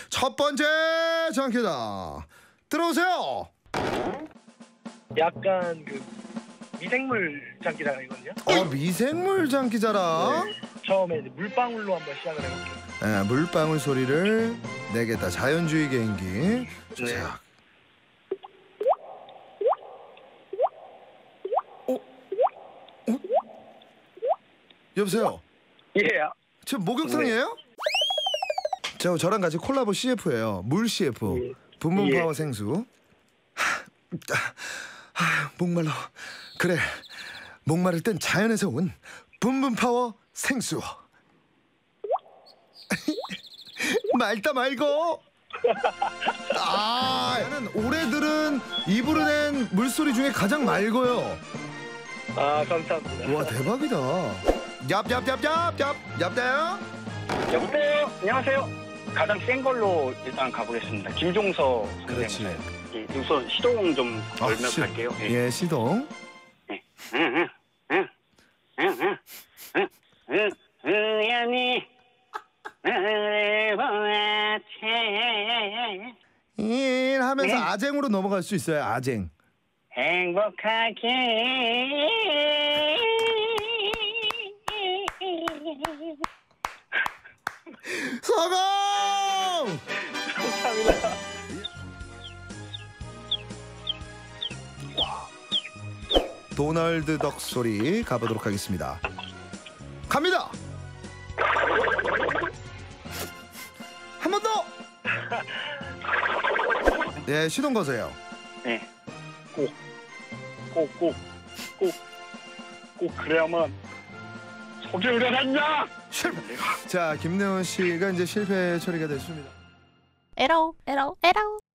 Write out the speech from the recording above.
첫 번째 장기자 들어오세요. 약간 그 미생물 장기자랑이거든요. 미생물 장기자랑. 네. 처음에 이제 물방울로 한번 시작을 해볼게요. 네, 물방울 소리를 내겠다. 자연주의 개인기. 네. 자. 여보세요. 예. 지금 목욕탕이에요? 저랑 같이 콜라보 CF예요. 물 CF. 예. 분문 예. 파워 생수. 목말라. 그래. 목마를 땐 자연에서 온 분분 파워 생수. 맑다 말고. 나는 올해 들은 입으로 낸 물소리 중에 가장 맑어요. 아, 감사합니다. 와, 대박이다. 얍얍얍얍얍. 얍대요. 여보세요. 안녕하세요. 가장 센 걸로 일단 가보겠습니다. 김종서 그렇지. 선생님. 예, 우선 시동 좀 걸면 갈게요. 예, 시동. 우연히 너를 보았지 하면서 네? 아쟁으로 넘어갈 수 있어요. 아쟁. 행복하게 성공! 감사합니다. 도널드 덕 소리 가보도록 하겠습니다. 갑니다. 한 번 더. 예, 시동 거세요. 네. 꼭 그래야만 속이 우려낸다. 실패. 자, 김래원 씨가 이제 실패 처리가 됐습니다. 에러.